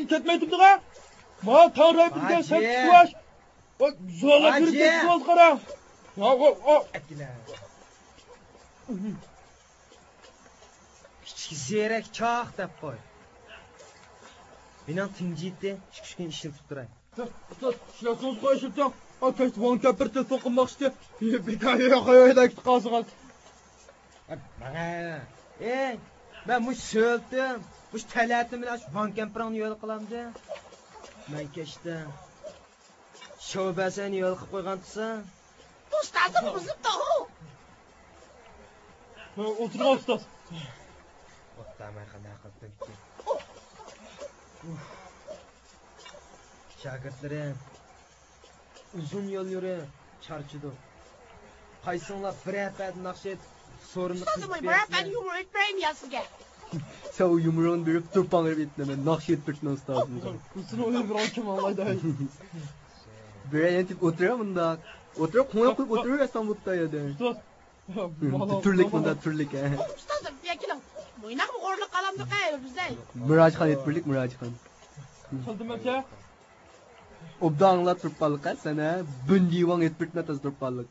ketmaydi ha? Ma Tanrı bizga sen tuvash. Zo'la kirib ketib qara. Kichik zerak choq deb qo'y. Mening tinjitdi, chiqishgan ishni tuturay. Shularsiz qo'yishibsan. Akash von kapir telefon qilmoqchi. Bekaya qo'yaylik qozg'al. Ey, ben bu söyldim. Bu talatim bilan shu von kampirni yo'l qilamdi. Men kechdim. Shobasini yo'l qilib qo'ygansan. Ustozim uzibdi u. O'tirib ustoz. O'tmay qanday qilibdi? Shogirdlarim uzun yo'l yuri, charchidi. Qaysinglar bir hafta naqshet sorunni Ustozim ben yumru etmeyim ya sizge. Sen o yumruğunu verip turpan verip etme. Nakş ettirsin ustazım. Kusura öyle bir hakim Allah'ı da. Böyle yentip oturuyor bunda. Oturuyor konuya koyup oturuyor ya İstanbul'da ya de. Ustoz. Türlük bunda türlük he. Ustozim yakilim. Muynak mı korluk kalamdık ha bizde. Mıracıkan ettirlik Mıracıkan. Kıldım eke. Obda anlat turpalık ha sana. Bündivan ettirtme taz turpalık.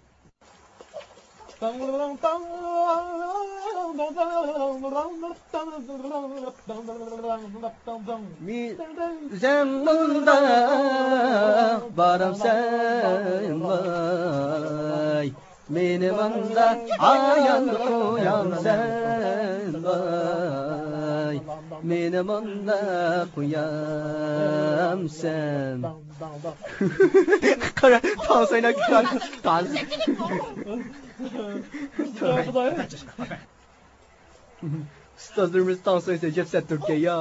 Zengunda baram sen vay. Benim anda ayan koyam sen vay. Benim anda koyam sen. Kara dans oynak dans. Ustazlarımız dans oynaysa Cepset Türkiye ya.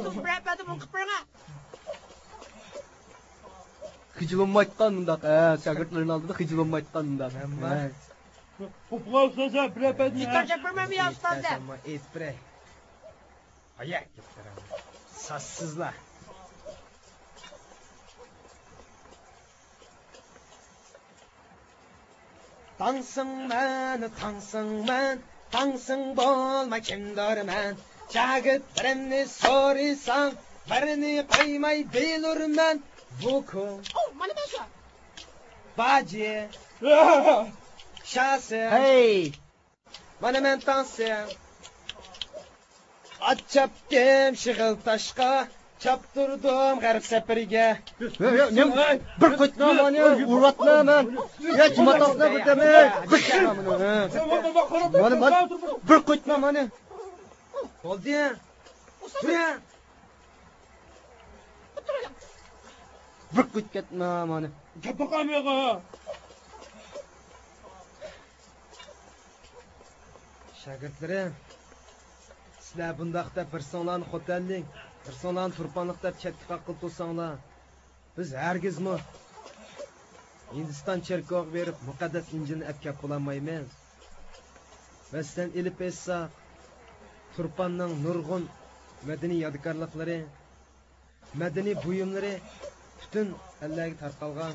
Hıcılınma aytqanmındaq, şagirdlerin aldığında hıcılınma aytqanmındaq. Poplar ustoza bilepedin. Yıkarca bilmem ya ustazım. Ama etbire. Ayak gittiram. Sassızlar. Tansın ben, tansın bolma kimdorman. Şagirdlerimni so'raysan, birini qo'ymay belurman. Vuku. Oh, mana ben şu. Baci. Şahsı. Hey! Mana men tansın. Açapdım şığıl taşqa. Çaptırdım garip sepiriga. Bir ko'tma mani, urvatma men. Ya chimatasna bir deme. Mana bir ko'tma mani. Oldu ya. Buraya. Bir ko't ketma mani. Kapaqam yo'q. Shogirdlarim, sizlar bundaqda bir sonlarni xo'tanlik, bir sonlarni turpanliqda chetga qilib to'sanglar, biz hargizmi Hindiston cherkoviga berib muqaddas injilni apkab qo'lamaymiz. Va sizdan ilib esa turpanning nurg'un madaniy yodgorliklari, madaniy buyumlari butun ellarga tarqalgan.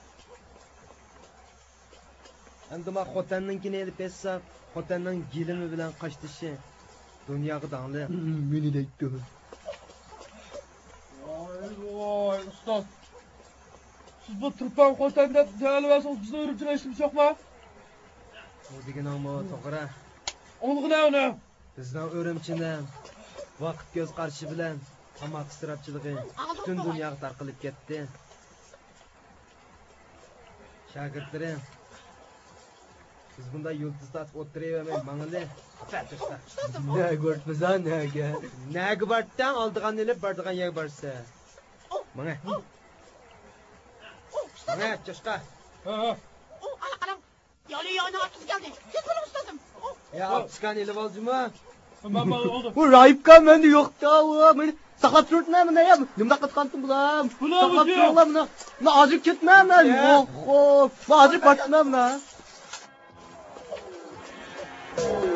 Endi ma xotanninkini ilib esa xotanning gilimi bilan qo'shtishi dunyoga dangli. Meni deydi. Voy, ustoz. Siz bu turpan xo'tanda jalvasin bizni urib jirashimiz yo'qmi? Bu deganing to'g'ri. Olg'ina uni. Bizning o'rimchidan vaqt ko'z qarashi bilan tomoq istirobchiligi butun dunyoga tarqalib ketdi. Shogirdlarim, biz bunda yulduz tatib o'tiravermay mangli. Ne ko'rtmizan nega? Nega bardan oldigan ilib bardigan yer barsa. Mana. Mana cho'shqa. Oh, anam. Yana atız geldi. Siz bunu ustazım. Ya atışkan ilib oldimi? Oldu. Bu Rahipkan mende yo'q-da, u meni saqlab turibman mana ya. Nima qilgandim bular? Saqlab turibman mana. Men hozir ketmayman. Yo'q, men hozir bormayman.